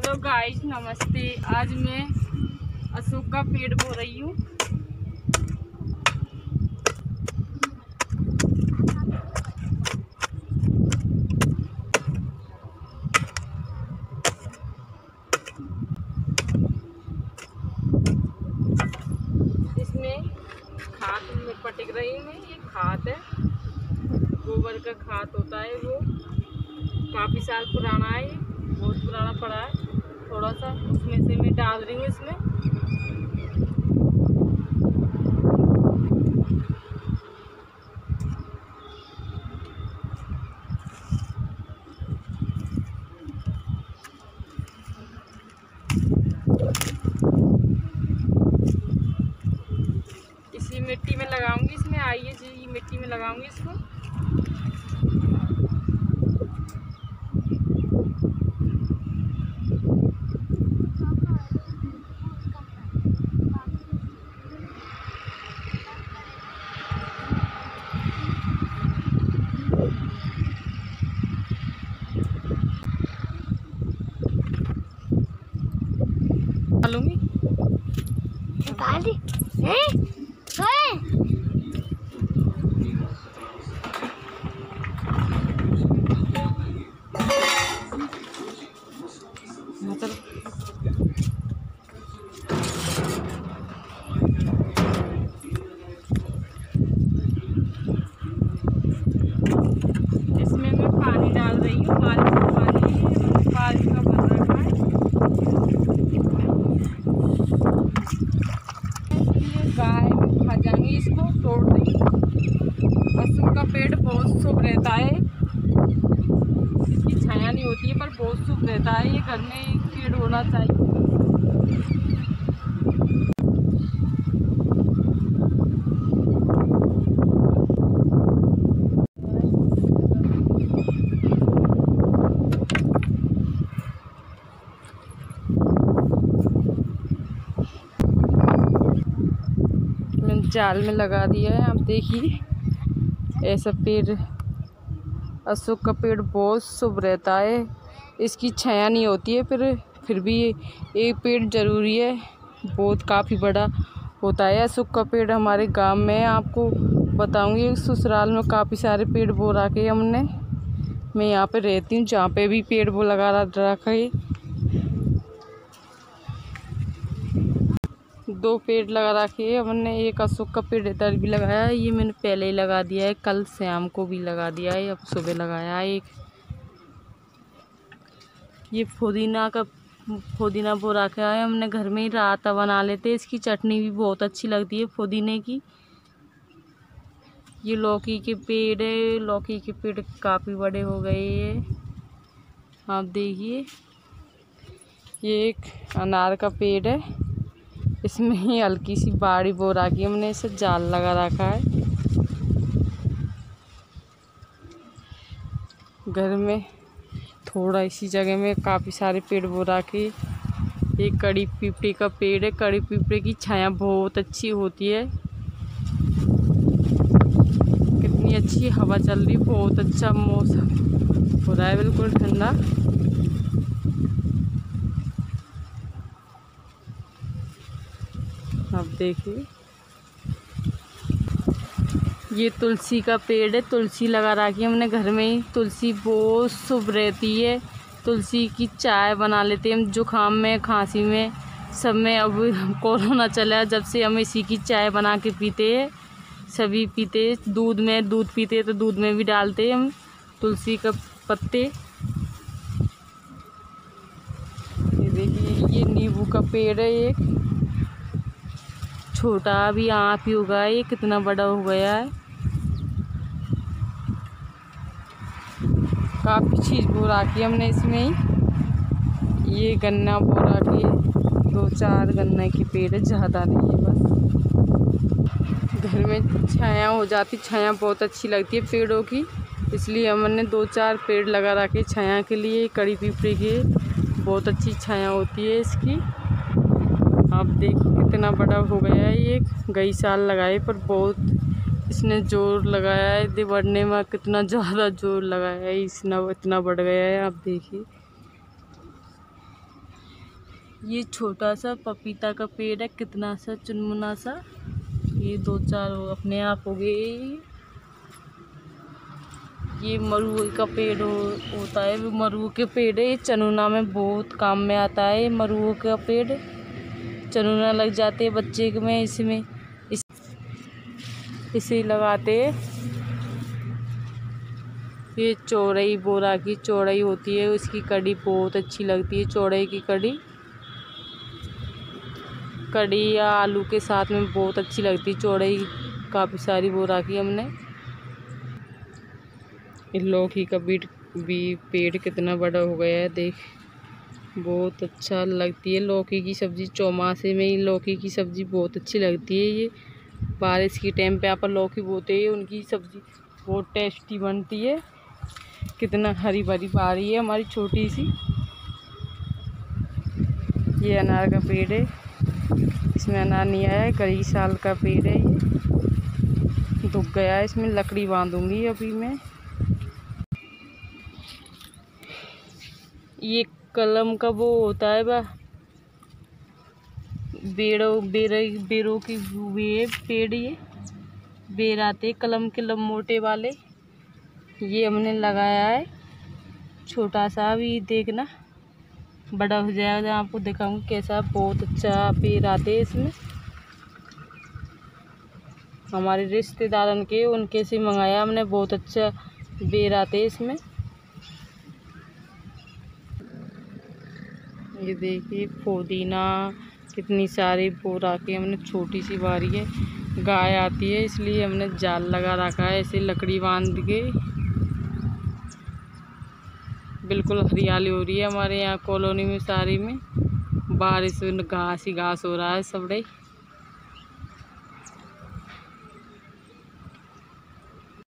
Hello guys, नमस्ते। आज मैं अशोक का पेड़ बो रही हूँ। इसमें खाद में पटक रही हूँ। ये खाद है, गोबर का खाद होता है। वो काफ़ी साल पुराना है, ये बहुत पुराना पड़ा है। थोड़ा सा उसमें से मैं डाल रही हूँ इसमें। इसी मिट्टी में लगाऊंगी। इसमें आइए जी, ये मिट्टी में लगाऊंगी इसको। डालूंगी। इसमें मैं पानी डाल रही हूँ। बारिश का बन रखा है। ये गाय खा जाएंगी, इसको तोड़ देंगे। अशोक का पेड़ बहुत शुभ रहता है। इसकी छाया नहीं होती है, पर बहुत शुभ रहता है। ये घर में एक पेड़ होना चाहिए। जाल में लगा दिया है। आप देखिए, ऐसा पेड़, अशोक का पेड़ बहुत शुभ रहता है। इसकी छाया नहीं होती है, फिर भी एक पेड़ ज़रूरी है। बहुत काफ़ी बड़ा होता है अशोक का पेड़। हमारे गांव में आपको बताऊंगी, ससुराल में काफ़ी सारे पेड़ बो रखे हमने। मैं यहाँ पे रहती हूँ, जहाँ पे भी पेड़ बो लगा रखा है। 2 पेड़ लगा रखे हैं हमने। एक अशोक का पेड़ इधर भी लगाया है। ये मैंने पहले ही लगा दिया है, कल शाम को भी लगा दिया है, अब सुबह लगाया है एक। ये पुदीना बो रखा है हमने। घर में ही रायता बना लेते हैं। इसकी चटनी भी बहुत अच्छी लगती है पुदीने की। ये लौकी के पेड़ है। लौकी के पेड़ काफ़ी बड़े हो गए हैं, आप देखिए। ये एक अनार का पेड़ है। इसमें ही हल्की सी बाड़ी बो रखी है हमने। इसे जाल लगा रखा है। घर में थोड़ा इसी जगह में काफ़ी सारे पेड़ बो रखे। एक कड़ी पीपड़े का पेड़ है। कड़ी पीपड़े की छाया बहुत अच्छी होती है। कितनी अच्छी हवा चल रही, बहुत अच्छा मौसम हो रहा है, बिल्कुल ठंडा। आप देखिए, ये तुलसी का पेड़ है। तुलसी लगा रखी है हमने घर में ही। तुलसी बहुत शुभ रहती है। तुलसी की चाय बना लेते हैं हम, जुकाम में, खांसी में, सब में। अब कोरोना चला, जब से हम इसी की चाय बना के पीते हैं। सभी पीते हैं। दूध पीते हैं तो दूध में भी डालते हैं हम तुलसी का पत्ते। ये देखिए, ये नींबू का पेड़ है। एक छोटा भी आप ही उगा है, ये कितना बड़ा हो गया है। काफ़ी चीज़ बो रखी है हमने इसमें ही। ये गन्ना बो रखी है। 2-4 गन्ने के पेड़ है, ज़्यादा नहीं है बस। घर में छाया हो जाती, छाया बहुत अच्छी लगती है पेड़ों की, इसलिए हमने 2-4 पेड़ लगा रखे छाया के लिए। कड़ी पीपड़े के बहुत अच्छी छाया होती है इसकी। आप देखिए कितना बड़ा हो गया है ये। कई साल लगाए, पर बहुत इसने जोर लगाया है बढ़ने में। कितना ज़्यादा जोर लगाया है इसने, इतना बढ़ गया है। आप देखिए, ये छोटा सा पपीता का पेड़ है, कितना सा चुनमुना सा। ये 2-4 अपने आप हो गए। ये मरुए का पेड़ होता है, वो मरुए के पेड़ है। ये चनुना में बहुत काम में आता है। मरुए का पेड़ चनुना लग जाते हैं बच्चे में, इसमें इसे लगाते हैं। ये चौड़ई बोरा की चौड़ई होती है, उसकी कड़ी बहुत अच्छी लगती है। चौड़ई की कड़ी या आलू के साथ में बहुत अच्छी लगती है। चौड़ई काफ़ी सारी बोरा की हमने। लौकी का भी पेड़ कितना बड़ा हो गया है, देख। बहुत अच्छा लगती है लौकी की सब्ज़ी। चौमासे में ही लौकी की सब्ज़ी बहुत अच्छी लगती है। ये बारिश के टाइम पे आप लौकी बोते हैं, उनकी सब्ज़ी बहुत टेस्टी बनती है। कितना हरी भरी बारी है हमारी छोटी सी। ये अनार का पेड़ है, इसमें अनार नहीं आया है। कई साल का पेड़ है, ये दुख गया है। इसमें लकड़ी बांधूंगी अभी मैं। ये कलम का वो होता है बेरों की पेड़। ये बेर आते कलम के मोटे वाले। ये हमने लगाया है छोटा सा। भी देखना बड़ा हो जाएगा, आपको दिखाऊंगी कैसा। बहुत अच्छा पेड़ आते हैं इसमें। हमारे रिश्तेदारों के उनके से मंगाया हमने। बहुत अच्छा बेर आते हैं इसमें। ये देखिए पुदीना कितनी सारी बोरा की हमने। छोटी सी बारी है, गाय आती है इसलिए हमने जाल लगा रखा है, ऐसे लकड़ी बांध के। बिल्कुल हरियाली हो रही है हमारे यहाँ कॉलोनी में सारी में। बारिश घास ही घास हो रहा है सब।